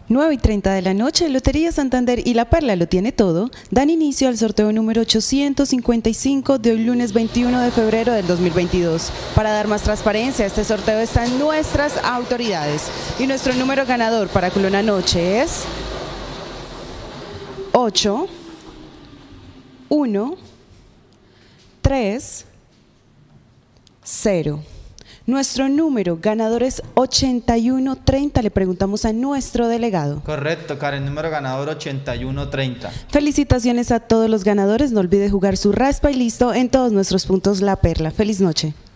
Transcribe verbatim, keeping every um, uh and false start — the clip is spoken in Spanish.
nueve y treinta de la noche, Lotería Santander y La Perla lo tiene todo, dan inicio al sorteo número ochocientos cincuenta y cinco de hoy lunes veintiuno de febrero del dos mil veintidós. Para dar más transparencia a este sorteo están nuestras autoridades y nuestro número ganador para Culona Noche es ocho, uno, tres, cero. Nuestro número ganador es ochenta y uno treinta. Le preguntamos a nuestro delegado. Correcto, Karen, número ganador ochenta y uno treinta. Felicitaciones a todos los ganadores. No olvide jugar su raspa y listo en todos nuestros puntos La Perla. Feliz noche.